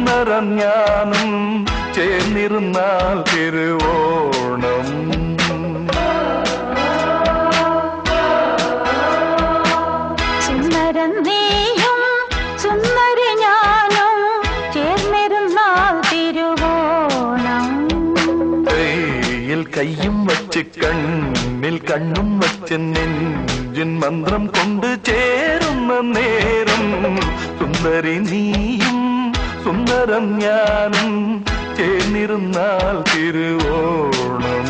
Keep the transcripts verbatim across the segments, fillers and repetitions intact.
സുന്ദരം ഞാനും ചേർന്നിരുന്നാൽ തിരുവോണം. സുന്ദരം നീയും സുന്ദരി ഞാനും ചേർന്നിരുന്നാൽ തിരുവോണം. കയ്യിൽ കയ്യും വച്ച് കണ്ണിൽ കണ്ണും വച്ച് നെഞ്ചിൻ മന്ത്രം കൊണ്ട് ചേരുന്ന നേരം സുന്ദരി നീയും സുന്ദരം ഞാനും ചേർന്നിരുന്നാൽ തിരുവോണം.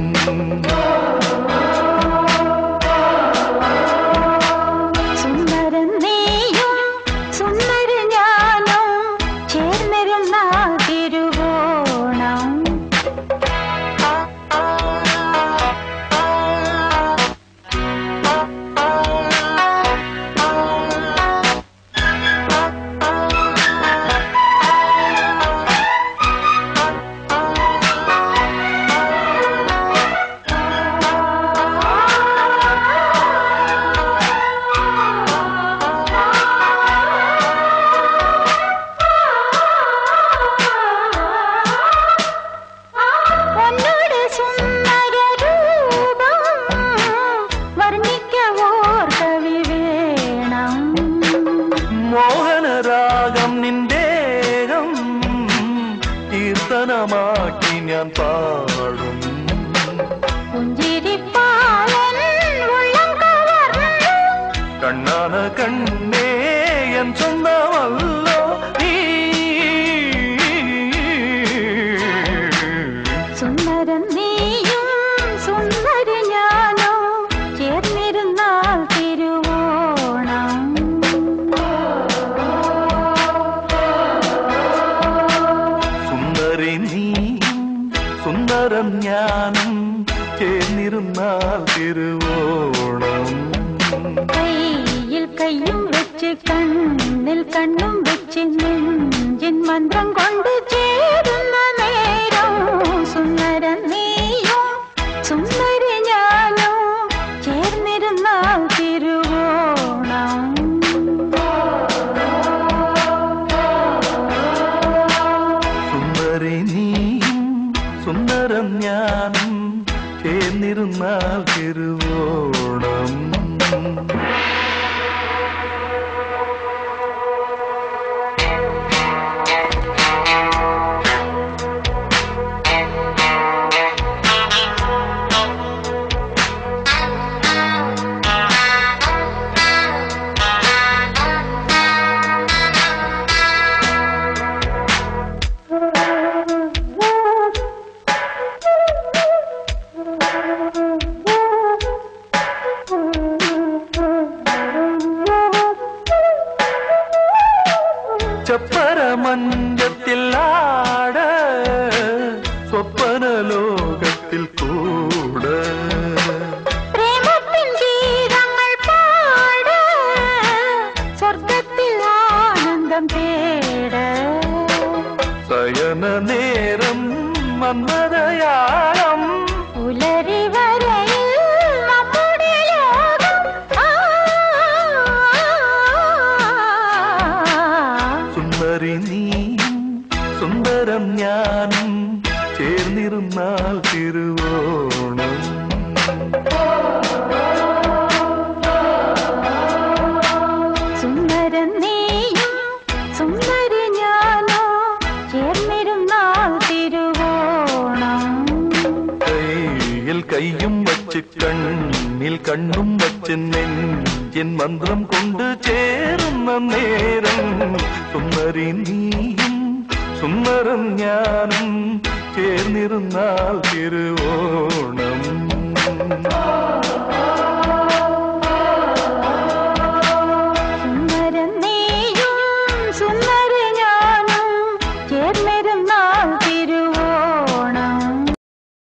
സുന്ദരം നീയും സുന്ദരി ഞാനും ചേർന്നിരുന്നാൽ തിരുവോണം. മോഹനരാഗം നിന്റേകം കീർത്തനമാക്കി ഞാൻ പാടും. കണ്ണാന കണ്ണേ എൻ സ്വന്തമല്ലോ നീ. സുന്ദരം നീയും സുന്ദരി ഞാനോ ചേർന്നിരുന്നാൽ തിരുവോണം. സുന്ദരി നീയും സുന്ദരം ഞാനും ചേർന്നിരുന്നാൽ തിരുവോണം. കയ്യിൽ കയ്യും വെച്ച് കണ്ണിൽ കണ്ണും വെച്ച് നെഞ്ചിൻ മന്ത്രം കൊണ്ട് ചേരുന്ന നേരം സുന്ദരം നീയും സുന്ദരി ഞാനോ ചേർന്നിരുന്നാൽ തിരുവോണം. സുന്ദരി നീയും സുന്ദരം ഞാനും ചേർന്നിരുന്നാൽ തിരുവോണം. ചപ്പരമഞ്ചത്തിൽ ആട സ്വപ്ന ലോകത്തിൽ കൂട പ്രേമത്തിൻ ഗീതങ്ങൾ പാട സ്വർഗത്തിൽ ആനന്ദം തേട. ശയന നേരം മന്മദയാളം പുലരി വരയിൽ നമ്മുടെ ലോകം. സുന്ദരി നീയും സുന്ദരം ഞാനും ചേർന്നിരുന്നാൽ തിരുവോണം. സുന്ദരം നീയും സുന്ദരി ഞാനോ ചേർന്നിരുന്നാൽ തിരുവോണം. കയ്യിൽ കയ്യും വച്ച് കണ്ണിൽ കണ്ണും വച്ച് നെഞ്ചിൻ മന്ത്രം കൊണ്ട് ചേരുന്ന നേരം സുന്ദരി നീയും സുന്ദരം ഞാനും ചേർന്നിരുന്നാൽ തിരുവോണം.